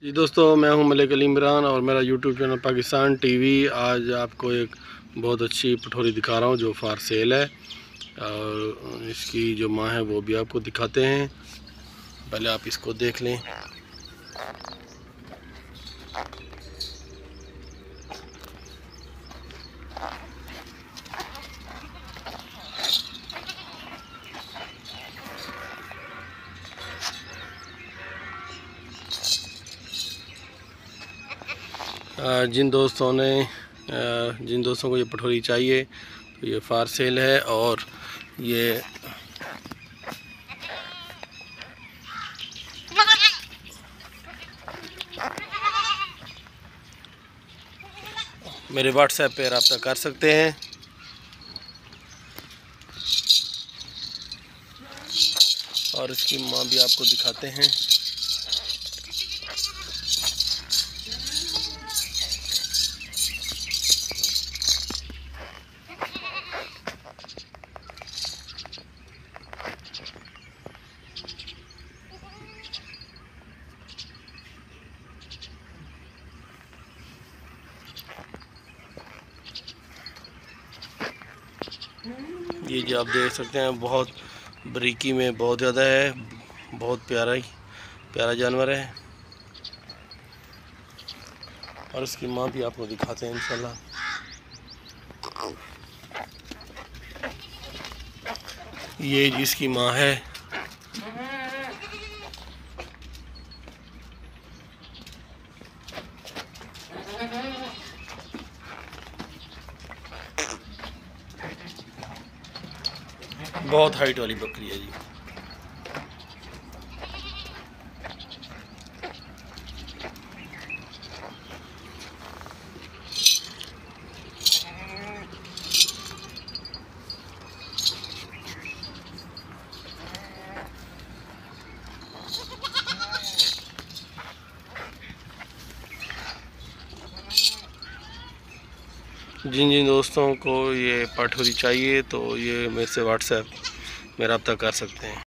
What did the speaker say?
जी दोस्तों, मैं हूं मलिक अली इमरान और मेरा यूट्यूब चैनल पाकिस्तान टीवी। आज आपको एक बहुत अच्छी पठोरी दिखा रहा हूं जो फार सेल है और इसकी जो माँ है वो भी आपको दिखाते हैं। पहले आप इसको देख लें। जिन दोस्तों को ये पठोरी चाहिए तो ये फार सेल है। और ये मेरे व्हाट्सएप पे रब्ता कर सकते हैं। और इसकी माँ भी आपको दिखाते हैं। ये जो आप देख सकते हैं बहुत बारीकी में बहुत ज़्यादा है, बहुत प्यारा जानवर है। और इसकी माँ भी आपको दिखाते हैं इंशाल्लाह। ये जिसकी माँ है बहुत हाइट वाली बकरी है जी। जिन जिन दोस्तों को ये पठोरी चाहिए तो ये मेरे से व्हाट्सएप में रब्ता कर सकते हैं।